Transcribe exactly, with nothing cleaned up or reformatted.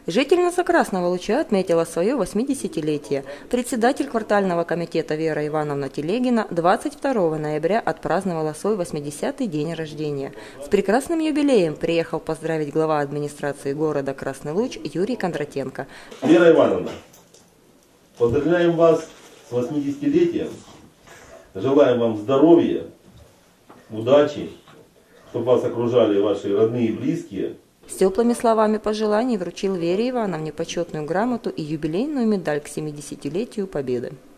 Жительница Красного Луча отметила свое восьмидесятилетие. Председатель квартального комитета Вера Ивановна Телегина двадцать второго ноября отпраздновала свой восьмидесятый день рождения. С прекрасным юбилеем приехал поздравить глава администрации города Красный Луч Юрий Кондратенко. Вера Ивановна, поздравляем вас с восьмидесятилетием. Желаем вам здоровья, удачи, чтобы вас окружали ваши родные и близкие. С теплыми словами пожеланий вручил Вере Ивановне почетную грамоту и юбилейную медаль к семидесятилетию Победы.